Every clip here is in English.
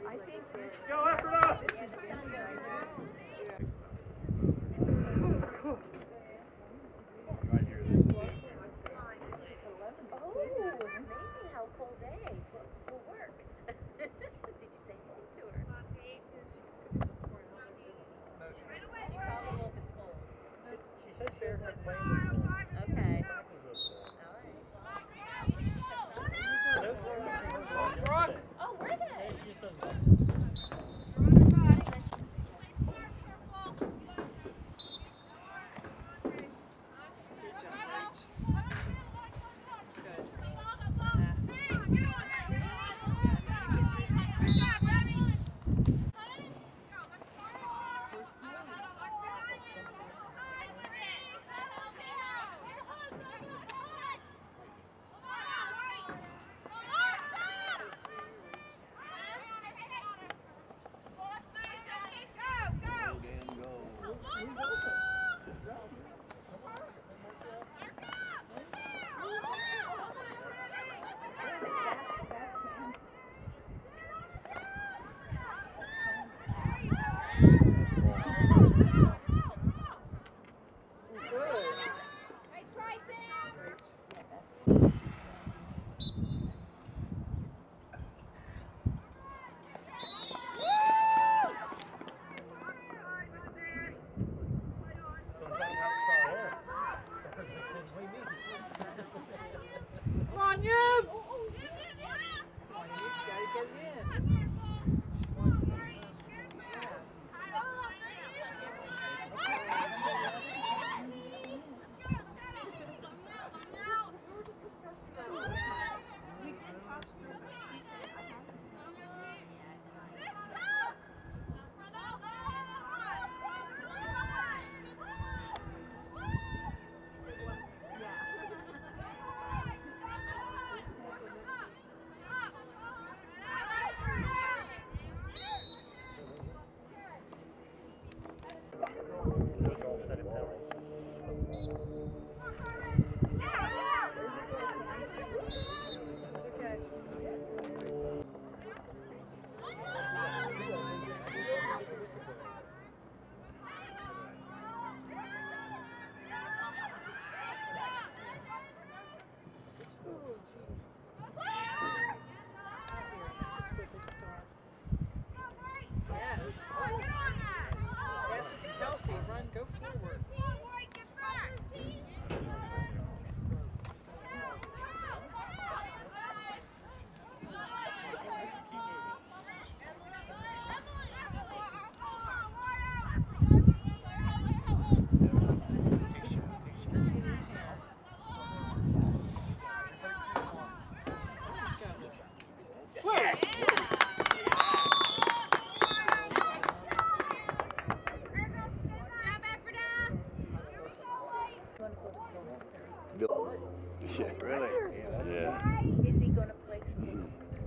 Go after that! Yeah. Really? Yeah. Is he going to play some?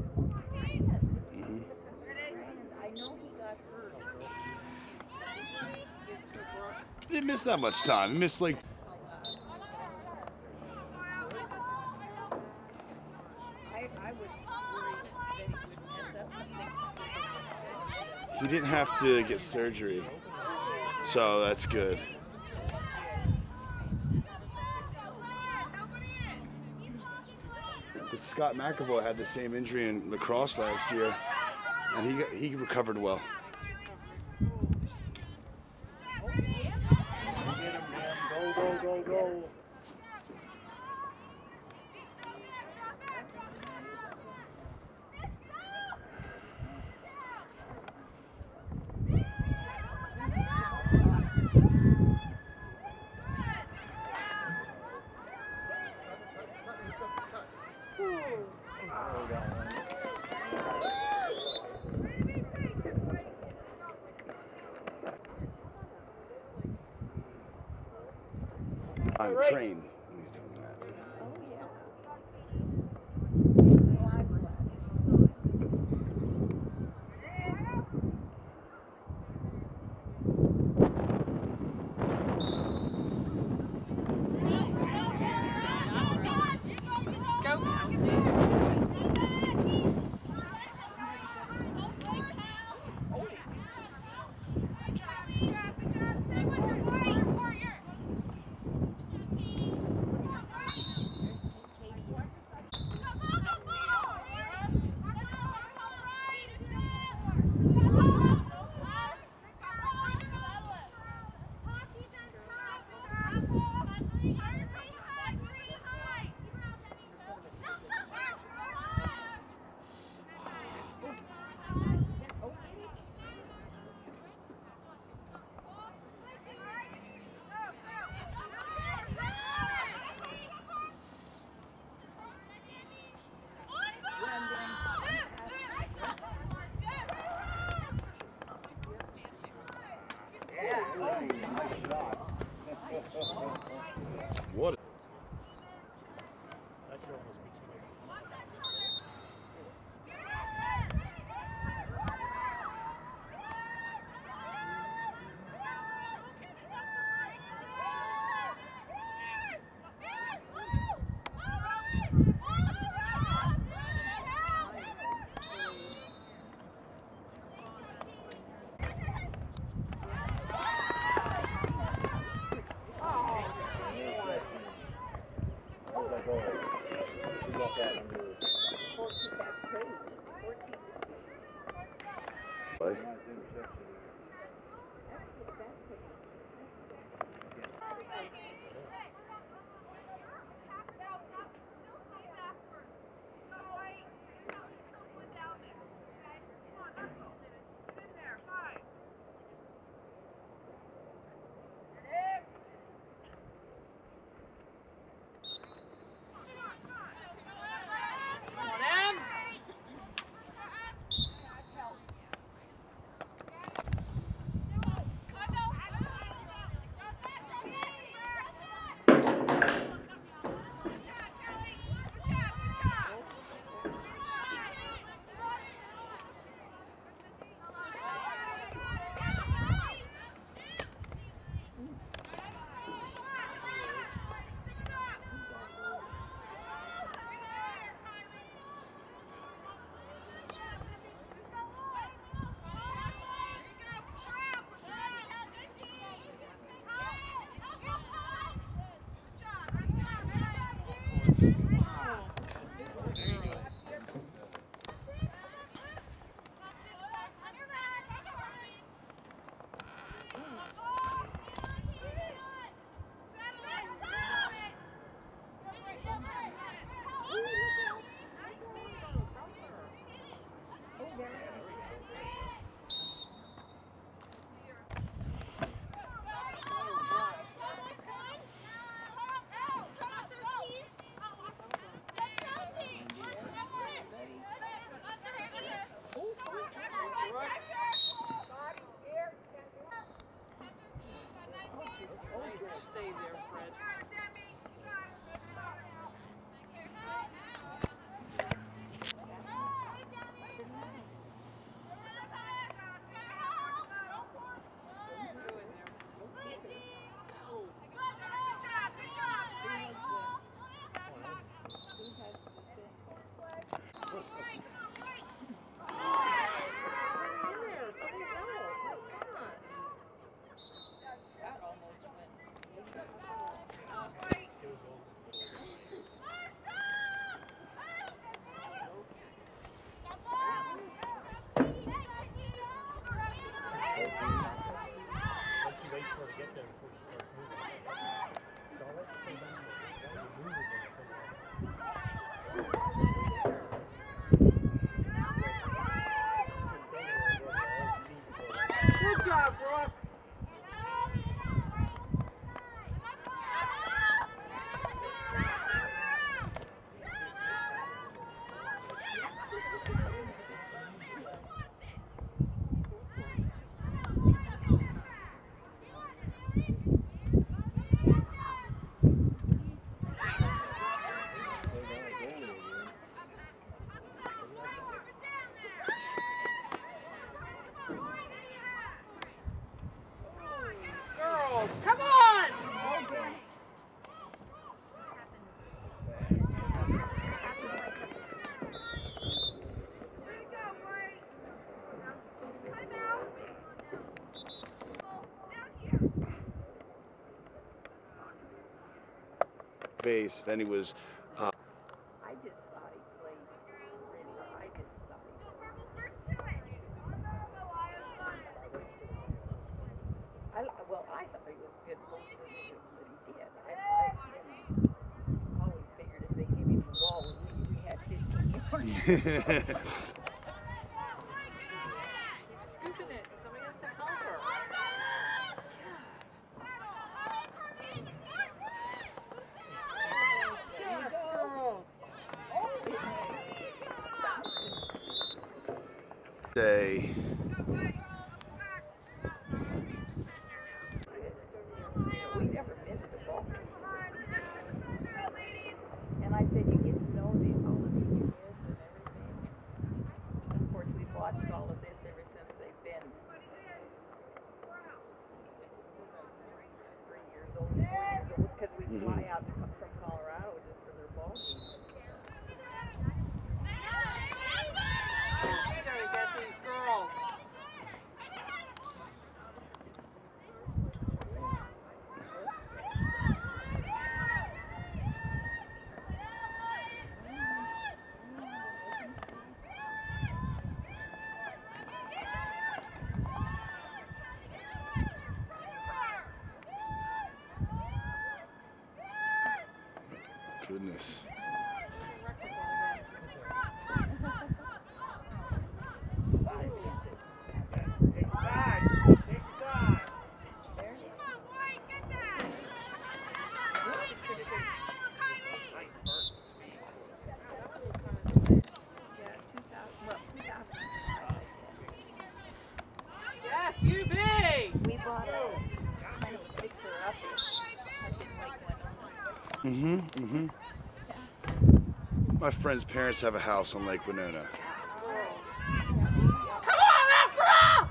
I know he got hurt. He didn't miss that much time. He missed like. I was worried that he would mess up something. He didn't have to get surgery, so that's good. But Scott McAvoy had the same injury in lacrosse last year, and he recovered well. Go. On train. Go, Kelsey. Play. Good job, Brooke. Girls, come on! Base. Then he was. I just thought he played really. I just thought he was. Well, I thought he was good most of it, but he did. I always figured if they gave him the ball, we had 15 yards. Scooping it. Somebody has to help her. Say. We never missed a ball. And I said, you get to know all of these kids and everything. Of course, we've watched all of this ever since they've been 3 years old, 4 years old, because we fly out from Colorado just for their ball games. You gotta get these girls. goodness. Take your time. Take your time. There you go. Nice burst of speed. Yeah, 2005, I Yes, UB! guess. We bought a kind of a fixer-upper up in Lake Winona. My friend's parents have a house on Lake Winona. Come on, Afra!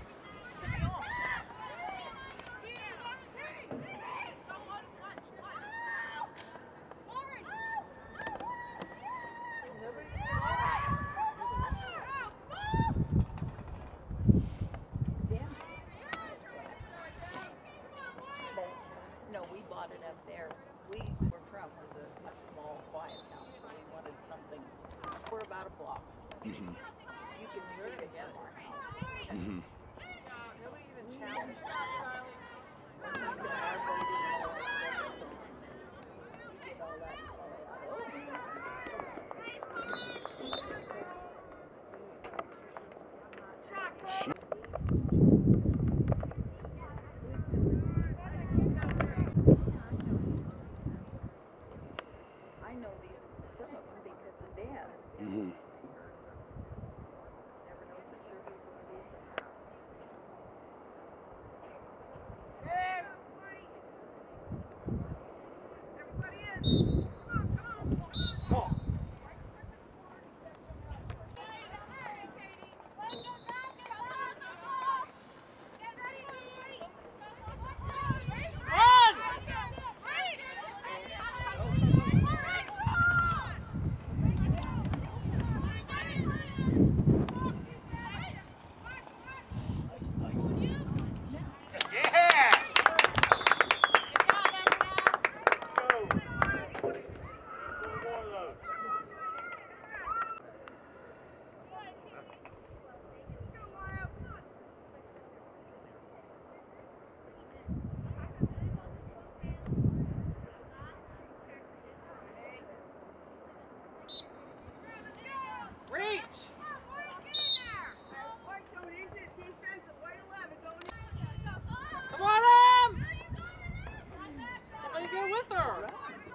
No, we bought it up there. We were from was a small, quiet town, so we wanted something. We're about a block. You can see it from our house. Nobody even challenged Our building and all that stuff is gone. We did all that in I know some of them because of Dan. Never know for sure who's going to be at the house. Yeah! Reach! Come on, Em! Somebody go with her.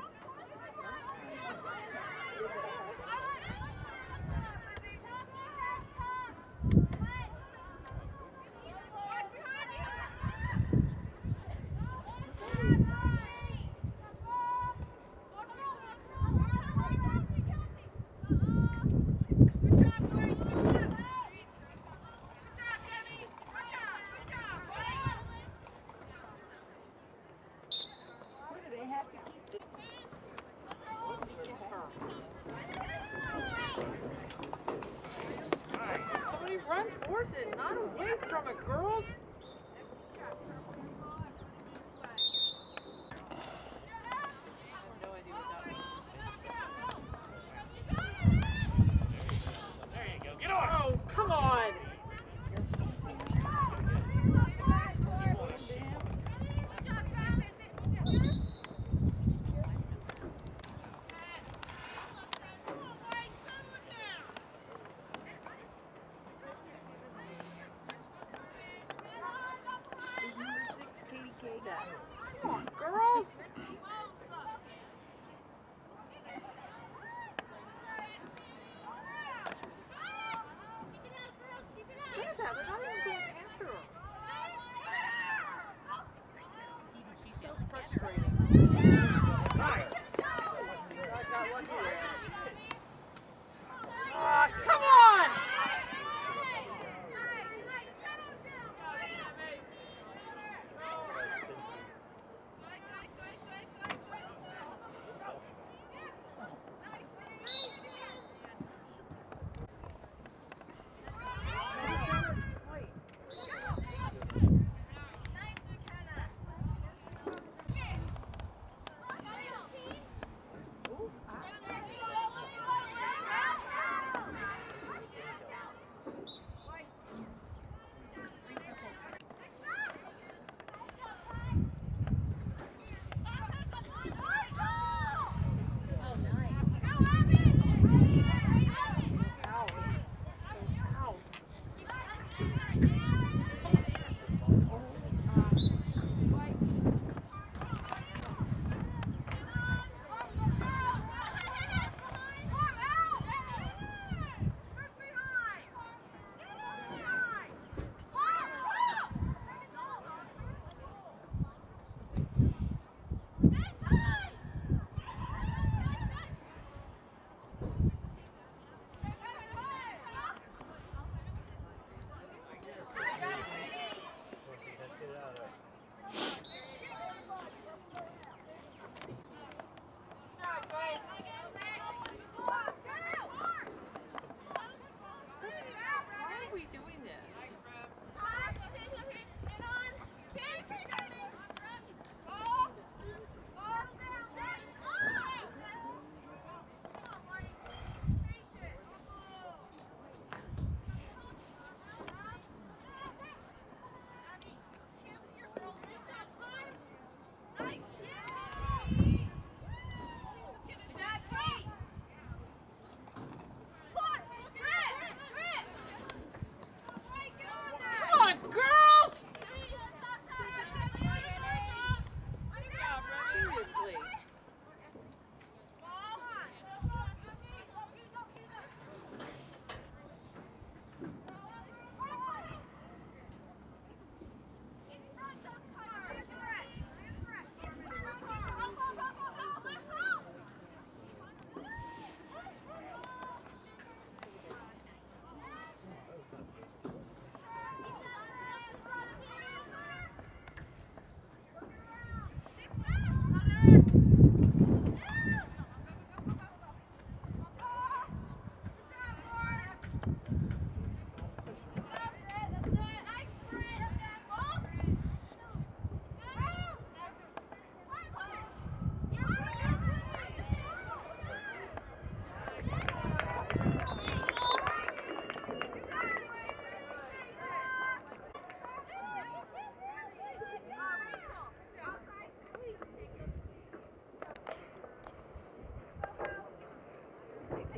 Where do they have to keep the... Somebody run towards it, not away from it, girls. No idea what that was. There you go. Get on! Oh, come on!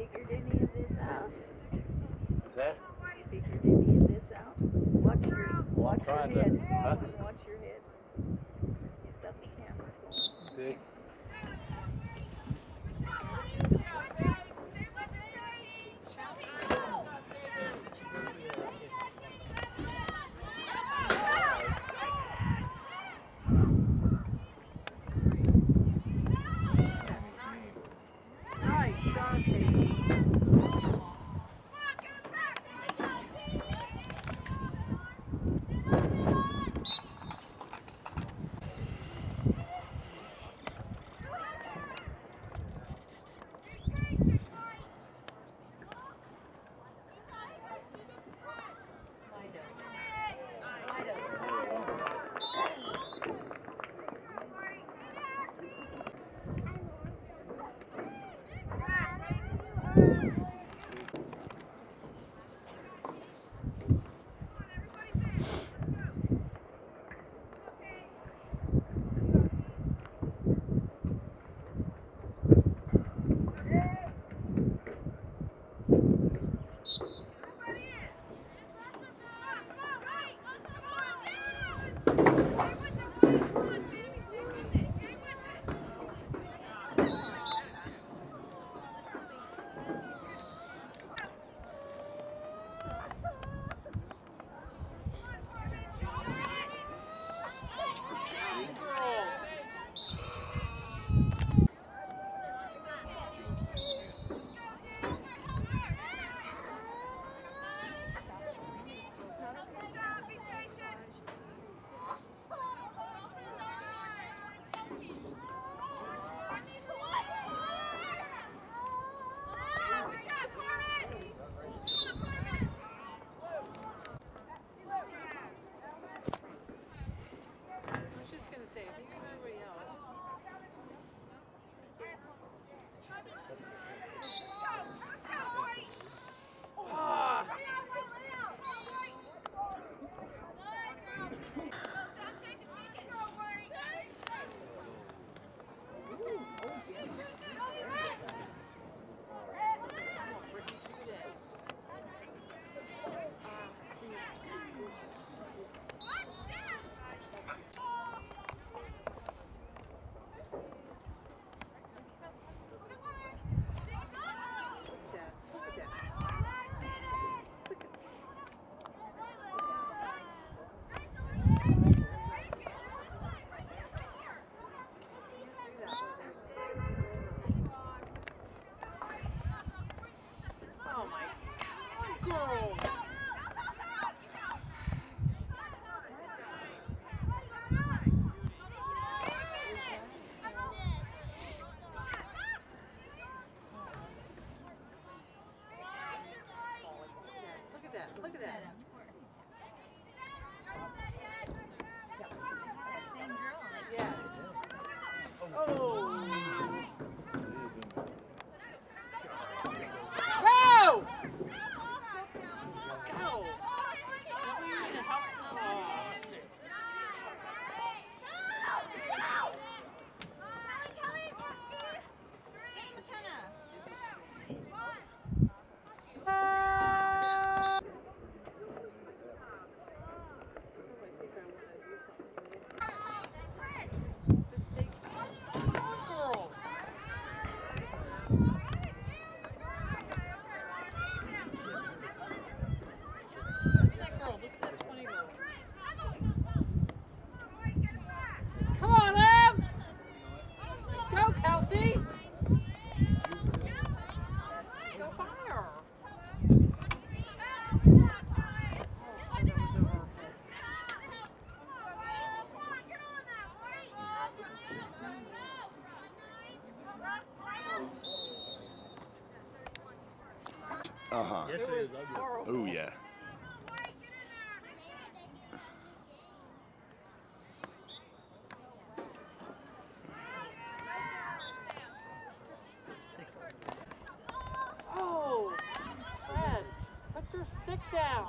figured any of this out? What's that? You figured any of this out? Watch your trying to, head. huh? Watch your head. He's got the camera going. Okay. Nice job, Katie. Look at that. Yes. Oh. Go! Go! Come on, Ev! Go, Kelsey! Go fire! Uh-huh. Yes, it is. Oh, yeah. Oh! Fred, put your stick down.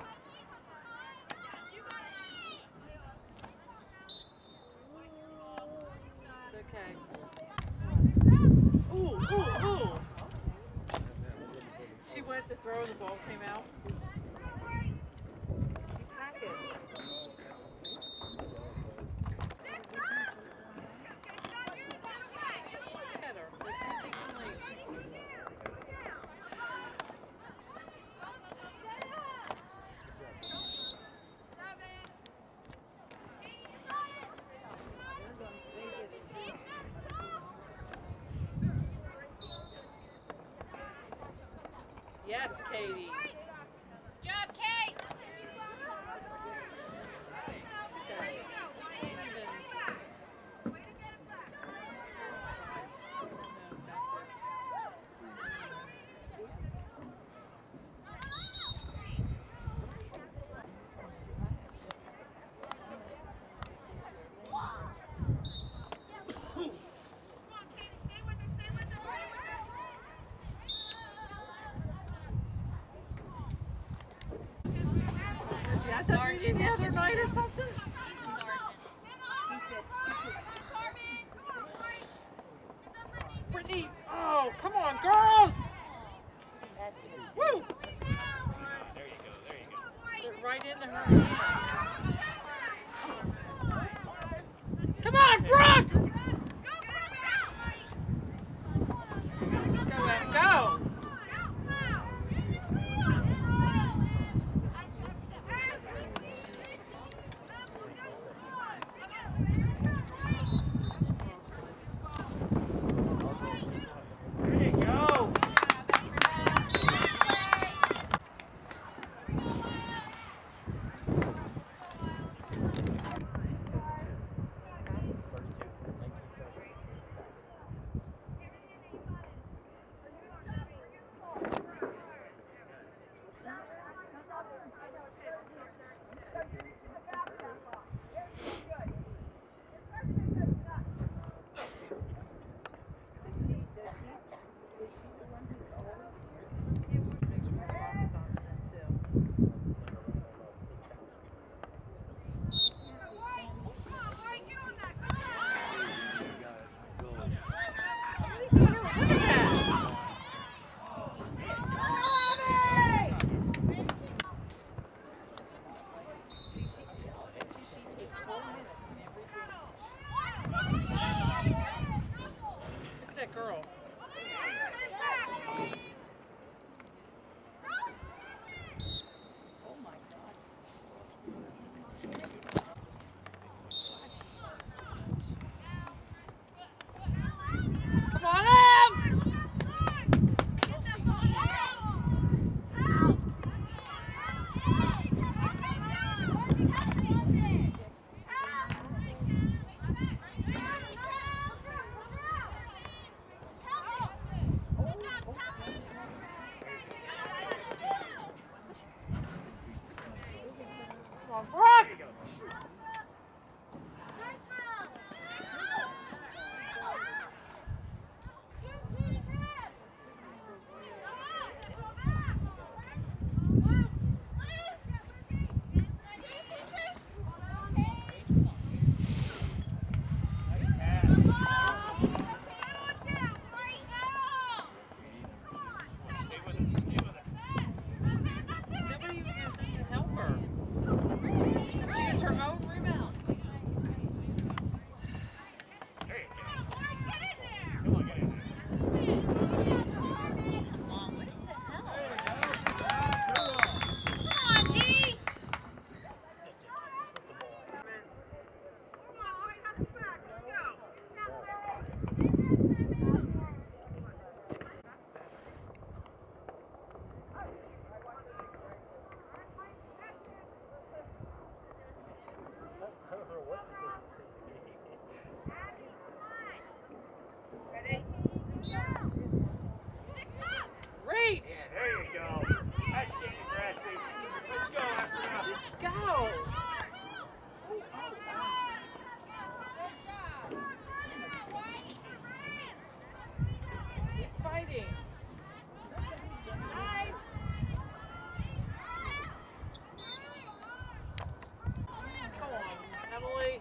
It's okay. Ooh, ooh, ooh! went to throw, the ball came out. Pack it. Get her. They're taking lead. Yes, Katie. Job, Kate. Sergeant, that's what she is. Brittany, oh, come on, girls! Woo! There you go. Get right into her hand. Come on, Brooke! Go, Ed, go! There you go. Girl. Oh my God. Come on, Em! Come on, Brooke! Stay with it. Stay with it. Nobody even goes in to help her. And she gets her own rebound. There you go. Come on, get in there. What the hell? Come on, D. Reach! There you go. That's getting aggressive. Let's go after him. Just go! Keep fighting. Come on, Emily.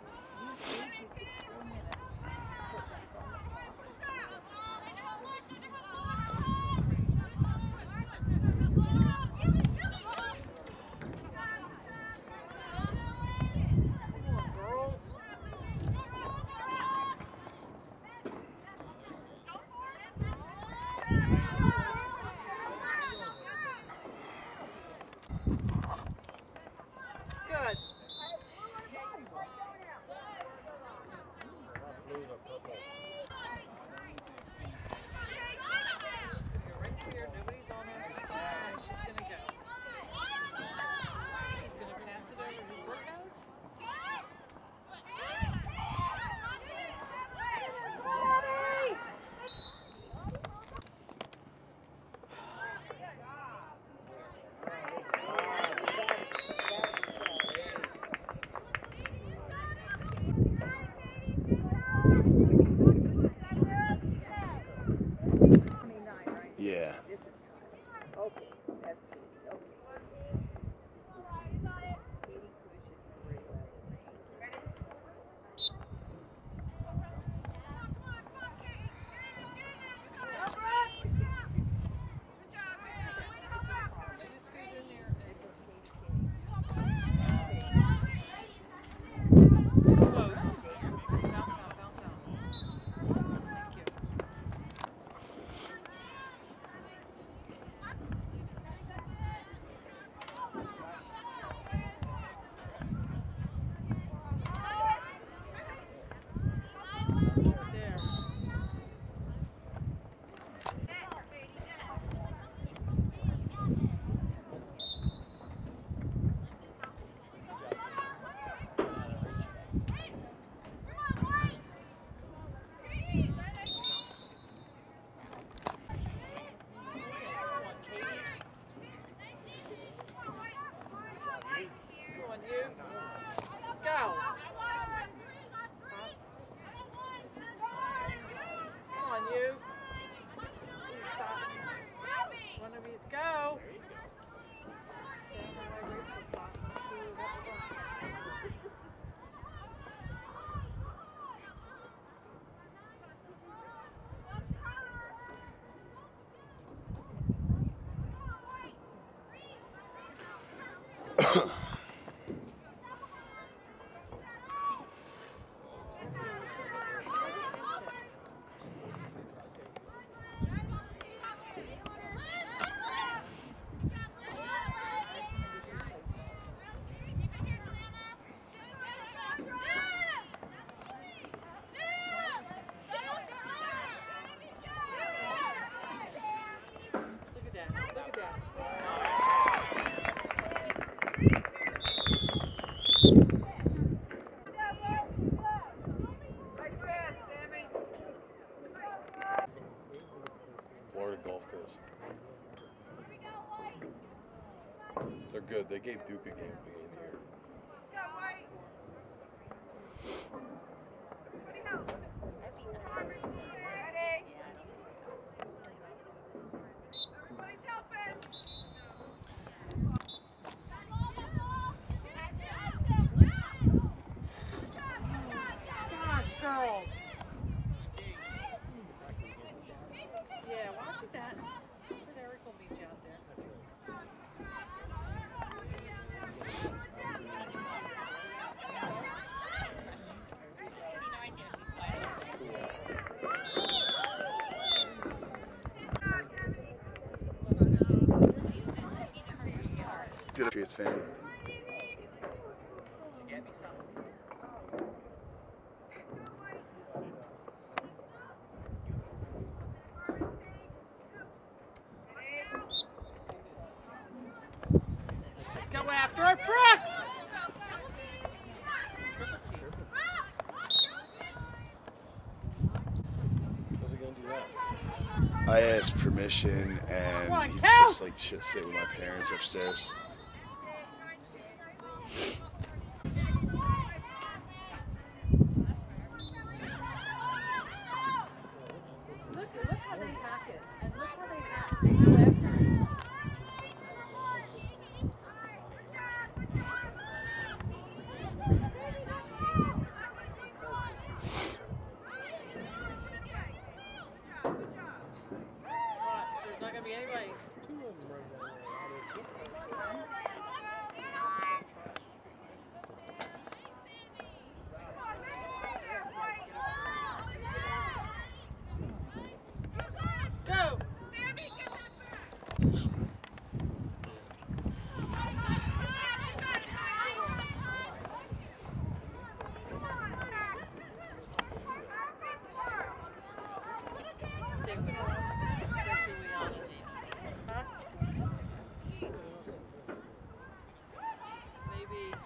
Florida Gulf Coast. They're good. They gave Duke a game at the beginning of the year. Gosh, girls. Yeah, why don't you that? Eric will meet you out there. Good Patriots fan. Go after it, Brooke! How's he gonna do that? I asked permission, and Come on, he Cal! just like sit with my parents upstairs. Look how they hack it. And look how they hack it. They go after it. Watch, there's not gonna be anybody. Go! Stick with it. That's who we are. Huh? Maybe.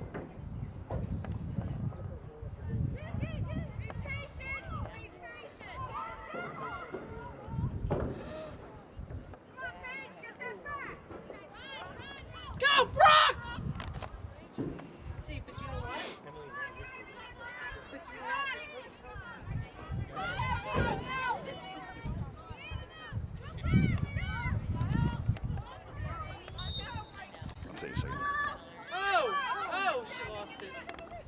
Go, Brock! See, but you know what? But you know I'll take a second. Oh, she lost it.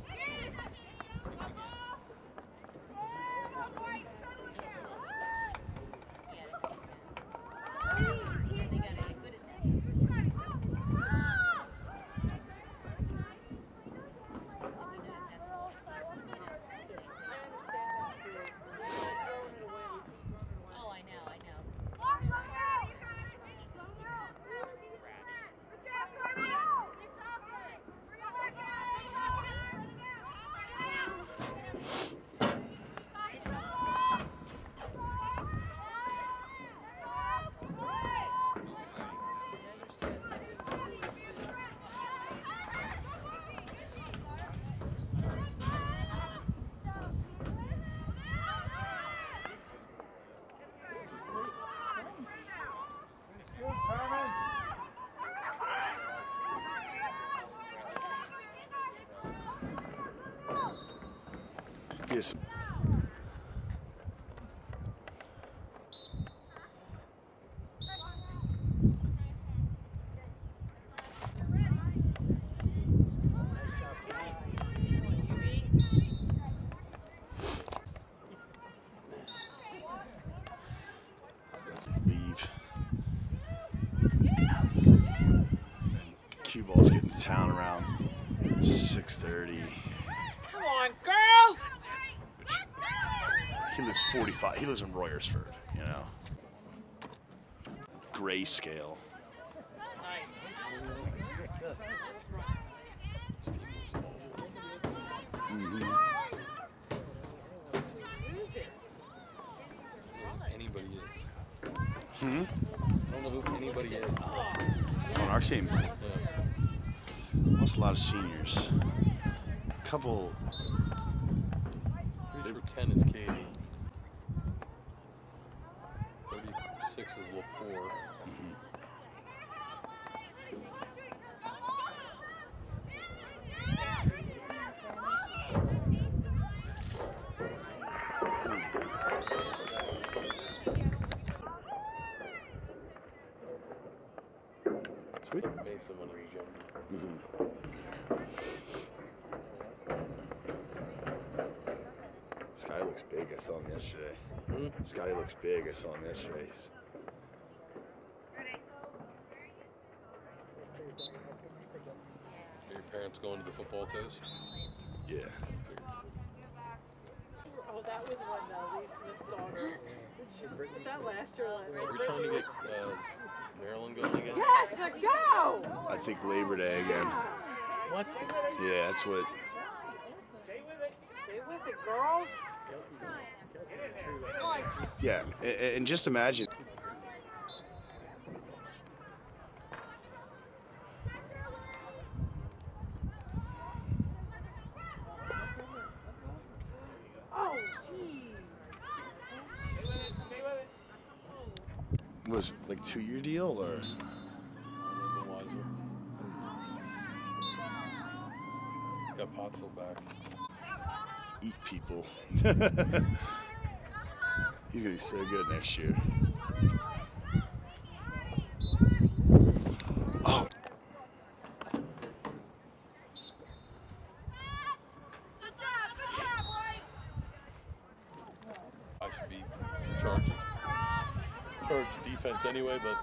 Oh, I know, I know. Yes. Leave. And cue balls girls get into town around 6:30. Come on, girls! He lives 45. He lives in Royersford, you know. Grayscale. Anybody is. Hmm? I don't know who anybody is. On our team, Yeah. lost a lot of seniors. A couple. Pretty sure 10 is Katie. 36 is Lepore. Sweet. Mason when he was younger. This guy looks big. I saw him yesterday. Hmm? This guy looks big. I saw him yesterday. Are your parents going to the football toast? Yeah. Oh, that was when Lee Smith's daughter. Was that last year? Are we trying to get Maryland going again? Yes, go! I think Labor Day again. What? Yeah, that's what. Stay with it, girls. Yeah, and just imagine. Oh, jeez. Was it like 2-year deal or? Wiser. Got Pottsville back. Eat people. He's gonna be so good next year. Oh. I should be charge defense anyway, but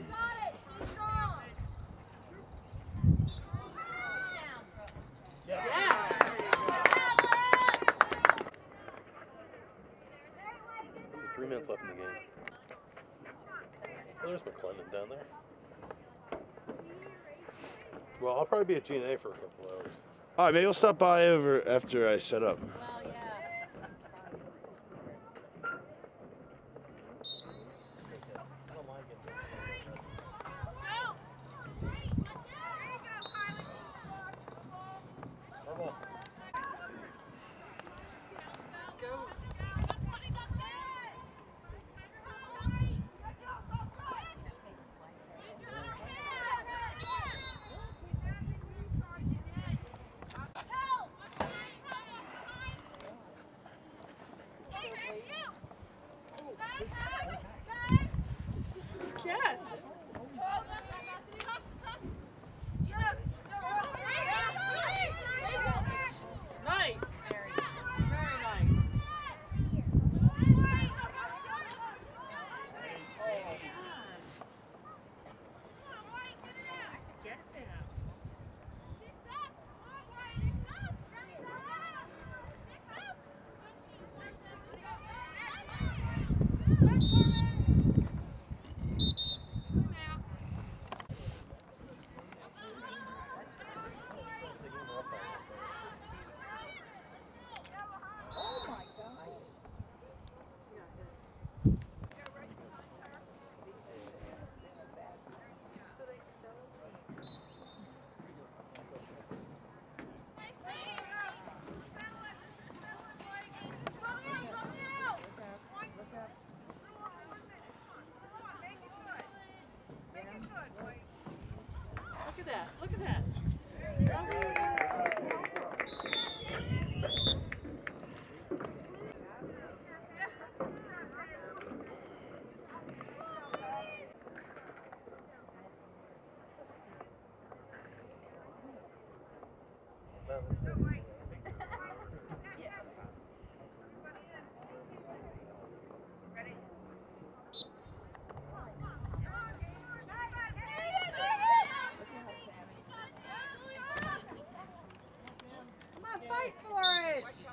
there's 3 minutes left in the game. Oh, there's McClendon down there. Well, I'll probably be at G&A for a couple hours. All right, maybe I'll stop by over after I set up. Well, yeah. Yes. Nice. Very nice. Get them. Look at that. Look at that. Wait for it.